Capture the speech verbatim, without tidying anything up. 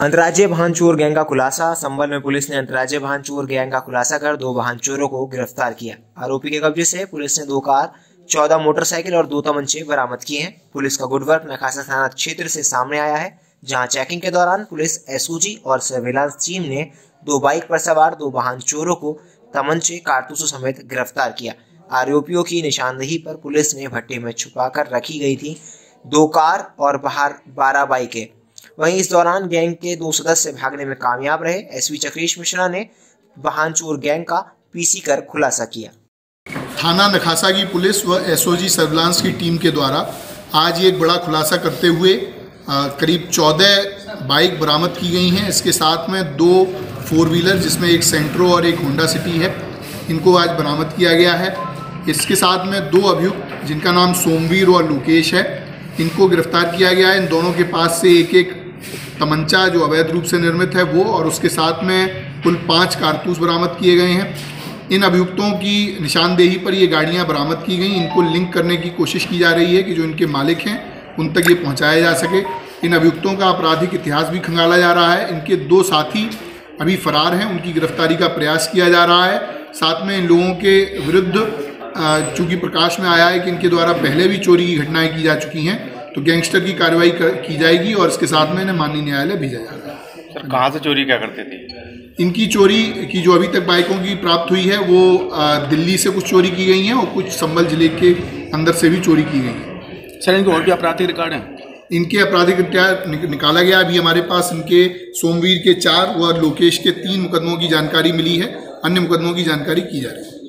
अंतर्राज्यीय वाहन चोर गैंग का खुलासा। संभल में पुलिस ने अंतर्राज्यीय वाहन चोर गैंग का खुलासा कर दो वाहन चोरों को गिरफ्तार किया। आरोपी के कब्जे से पुलिस ने दो कार, चौदह मोटरसाइकिल और दो तमंचे बरामद किए हैं। पुलिस का गुडवर्क नखासा थाना क्षेत्र से सामने आया है, जहां चेकिंग के दौरान पुलिस एसओजी और सर्विलांस टीम ने दो बाइक पर सवार दो वाहन चोरों को तमंचे, कारतूसों समेत गिरफ्तार किया। आरोपियों की निशानदेही पर पुलिस ने भट्टे में छुपाकर रखी गई थी दो कार और बाहर बारह बाइकें। वहीं इस दौरान गैंग के दो सदस्य भागने में कामयाब रहे। एसपी चक्रेश मिश्रा ने वाहन चोर गैंग का पीसी कर खुलासा किया। थाना नखासा की पुलिस व एसओजी सर्विलांस की टीम के द्वारा आज एक बड़ा खुलासा करते हुए आ, करीब चौदह बाइक बरामद की गई हैं। इसके साथ में दो फोर व्हीलर जिसमें एक सेंट्रो और एक होंडा सिटी है, इनको आज बरामद किया गया है। इसके साथ में दो अभियुक्त जिनका नाम सोमवीर और लोकेश है, इनको गिरफ्तार किया गया है। इन दोनों के पास से एक एक तमंचा जो अवैध रूप से निर्मित है वो, और उसके साथ में कुल पाँच कारतूस बरामद किए गए हैं। इन अभियुक्तों की निशानदेही पर ये गाड़ियां बरामद की गई। इनको लिंक करने की कोशिश की जा रही है कि जो इनके मालिक हैं उन तक ये पहुंचाया जा सके। इन अभियुक्तों का आपराधिक इतिहास भी खंगाला जा रहा है। इनके दो साथी अभी फरार हैं, उनकी गिरफ्तारी का प्रयास किया जा रहा है। साथ में इन लोगों के विरुद्ध चूँकि प्रकाश में आया है कि इनके द्वारा पहले भी चोरी की घटनाएँ की जा चुकी हैं, तो गैंगस्टर की कार्रवाई की जाएगी और इसके साथ में इन्हें माननीय न्यायालय भेजा जाएगा। सर, कहाँ से चोरी क्या करते थे? इनकी चोरी की जो अभी तक बाइकों की प्राप्त हुई है वो दिल्ली से कुछ चोरी की गई हैं और कुछ संभल जिले के अंदर से भी चोरी की गई है। सर, इनके और भी आपराधिक रिकॉर्ड हैं? इनके आपराधिक रिकॉर्ड निकाला गया। अभी हमारे पास इनके सोमवीर के चार व लोकेश के तीन मुकदमों की जानकारी मिली है। अन्य मुकदमों की जानकारी की जा रही है।